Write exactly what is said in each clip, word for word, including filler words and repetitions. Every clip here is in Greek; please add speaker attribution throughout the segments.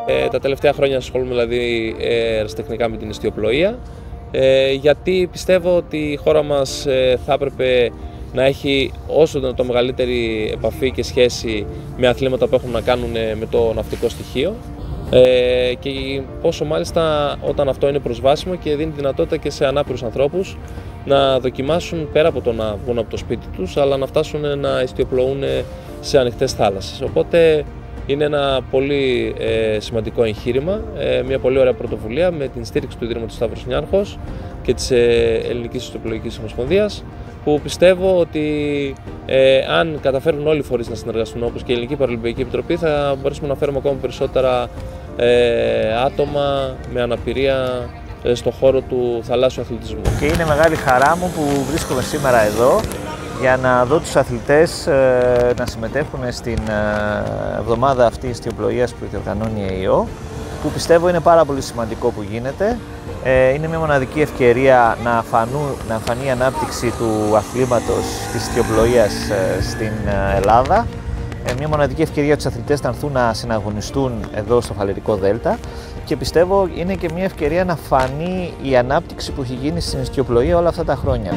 Speaker 1: Ε, τα τελευταία χρόνια ασχολούμαι δηλαδή ερασιτεχνικά με την ιστιοπλοεία, ε, γιατί πιστεύω ότι η χώρα μας ε, θα έπρεπε να έχει όσο το μεγαλύτερη επαφή και σχέση με αθλήματα που έχουν να κάνουν με το ναυτικό στοιχείο, ε, και πόσο μάλιστα όταν αυτό είναι προσβάσιμο και δίνει δυνατότητα και σε ανάπηρους ανθρώπους να δοκιμάσουν πέρα από το να βγουν από το σπίτι τους, αλλά να φτάσουν να ιστιοπλοούν σε ανοιχτές θάλασσες. Οπότε είναι ένα πολύ ε, σημαντικό εγχείρημα, ε, μια πολύ ωραία πρωτοβουλία με την στήριξη του Ιδρύματος Σταύρος Νιάρχος και της ε, Ελληνικής Ιστιοπλοϊκής Ομοσπονδίας, που πιστεύω ότι ε, αν καταφέρουν όλοι οι φορείς να συνεργαστούν, όπως και η Ελληνική Παραλυμπιακή Επιτροπή, θα μπορέσουμε να φέρουμε ακόμα περισσότερα ε, άτομα με αναπηρία ε, στον χώρο του θαλάσσιου αθλητισμού.
Speaker 2: Και είναι μεγάλη χαρά μου που βρίσκομαι σήμερα εδώ για να δω τους αθλητές ε, να συμμετέχουν στην ε, εβδομάδα αυτή ιστιοπλοείας που διοργανώνει η ΕΙΟ, που πιστεύω είναι πάρα πολύ σημαντικό που γίνεται. Ε, είναι μια μοναδική ευκαιρία να, φανού, να φανεί η ανάπτυξη του αθλήματος της ιστιοπλοείας ε, στην Ελλάδα. Ε, μια μοναδική ευκαιρία για τους αθλητές να έρθουν να συναγωνιστούν εδώ στο Φαλερικό Δέλτα, και πιστεύω είναι και μια ευκαιρία να φανεί η ανάπτυξη που έχει γίνει στην ιστιοπλοεία όλα αυτά τα χρόνια.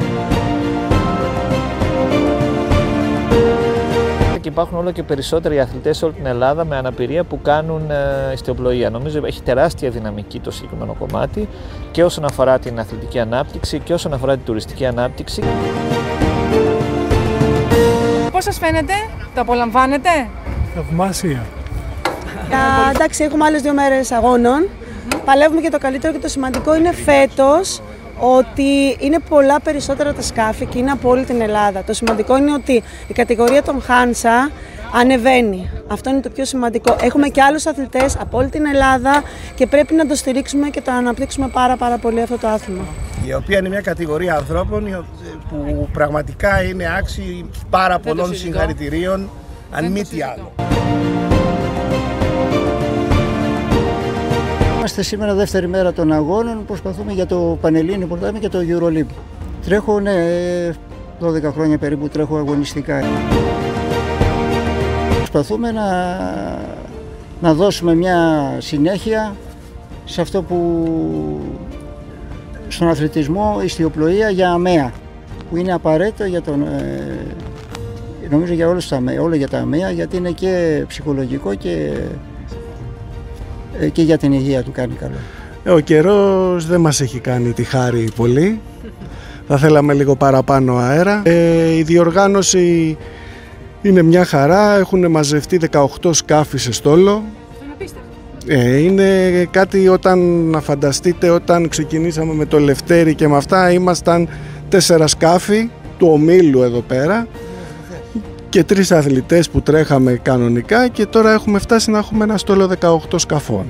Speaker 2: Και υπάρχουν όλο και περισσότεροι αθλητές σε όλη την Ελλάδα με αναπηρία που κάνουν ε, ιστιοπλοεία. Νομίζω έχει τεράστια δυναμική το συγκεκριμένο κομμάτι, και όσον αφορά την αθλητική ανάπτυξη και όσον αφορά την τουριστική ανάπτυξη.
Speaker 3: Πώς σας φαίνεται, το απολαμβάνετε?
Speaker 4: Θαυμάσια.
Speaker 5: Εντάξει, έχουμε άλλες δύο μέρες αγώνων. Mm-hmm. Παλεύουμε για το καλύτερο, και το σημαντικό είναι φέτος ότι είναι πολλά περισσότερα τα σκάφη και είναι από όλη την Ελλάδα. Το σημαντικό είναι ότι η κατηγορία των Χάνσα ανεβαίνει. Αυτό είναι το πιο σημαντικό. Έχουμε και άλλους αθλητές από όλη την Ελλάδα και πρέπει να το στηρίξουμε και το αναπτύξουμε πάρα πάρα πολύ αυτό το άθλημα.
Speaker 6: Η οποία είναι μια κατηγορία ανθρώπων που πραγματικά είναι άξιοι πάρα πολλών συγχαρητηρίων, αν μη τι άλλο.
Speaker 7: Είμαστε σήμερα δεύτερη μέρα των αγώνων, προσπαθούμε για το Πανελλήνιο Πρωτάθλημα και το EuroLeague. Τρέχω, ναι, δώδεκα χρόνια περίπου τρέχω αγωνιστικά. Προσπαθούμε να, να δώσουμε μια συνέχεια σε αυτό που στον αθλητισμό, ιστιοπλοεία για ΑΜΕΑ, που είναι απαραίτητο για τον, ε, νομίζω για όλους τα ΑΜΕΑ, όλα για τα ΑΜΕΑ, γιατί είναι και ψυχολογικό και και για την υγεία του κάνει καλό.
Speaker 4: Ο καιρός δεν μας έχει κάνει τη χάρη πολύ. Θα θέλαμε λίγο παραπάνω αέρα. Ε, η διοργάνωση είναι μια χαρά. Έχουν μαζευτεί δεκαοκτώ σκάφη σε στόλο. Ε, είναι κάτι, όταν να φανταστείτε, όταν ξεκινήσαμε με το Λευτέρι και με αυτά, ήμασταν τέσσερα σκάφη του ομίλου εδώ πέρα και τρεις αθλητές που τρέχαμε κανονικά, και τώρα έχουμε φτάσει να έχουμε ένα στόλο δεκαοκτώ σκαφών.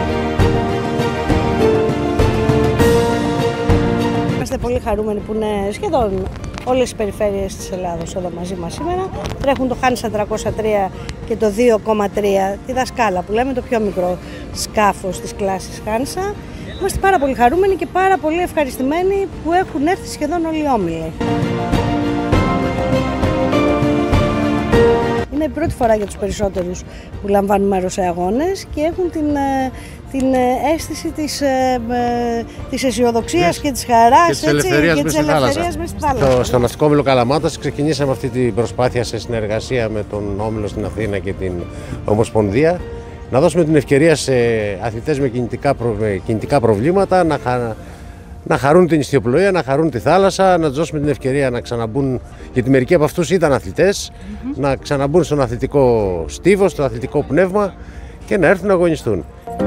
Speaker 8: Είμαστε πολύ χαρούμενοι που είναι σχεδόν όλες οι περιφέρειες της Ελλάδος εδώ μαζί μας σήμερα. Τρέχουν το Χάνσα τριακόσια τρία και το δύο κόμμα τρία, τη δασκάλα που λέμε, το πιο μικρό σκάφος της κλάσης Χάνσα. Είμαστε πάρα πολύ χαρούμενοι και πάρα πολύ ευχαριστημένοι που έχουν έρθει σχεδόν όλοι οι όμιλοι. Είναι η πρώτη φορά για τους περισσότερους που λαμβάνουν μέρος σε αγώνες και έχουν την, την αίσθηση της, της αισιοδοξίας yes. και της χαράς
Speaker 9: και της ελευθερίας μέσα στη θάλασσα.
Speaker 8: θάλασσα.
Speaker 9: Στο, στον ναυτικό όμιλο Καλαμάτας ξεκινήσαμε αυτή την προσπάθεια σε συνεργασία με τον όμιλο στην Αθήνα και την Ομοσπονδία, να δώσουμε την ευκαιρία σε αθλητές με κινητικά, προ, με κινητικά προβλήματα να, χα, να χαρούν την ιστιοπλοεία, να χαρούν τη θάλασσα, να τους δώσουμε την ευκαιρία να ξαναμπούν, γιατί μερικοί από αυτούς ήταν αθλητές, mm-hmm. να ξαναμπούν στον αθλητικό στίβο, στο αθλητικό πνεύμα και να έρθουν να αγωνιστούν.